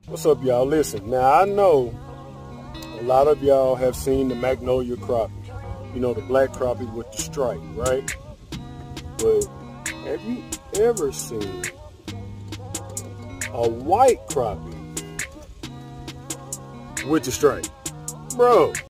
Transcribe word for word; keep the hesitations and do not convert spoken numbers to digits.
What's up, y'all? Listen, now I know a lot of y'all have seen the magnolia crappie. You know, the black crappie with the stripe, right? But have you ever seen a white crappie with the stripe? Bro,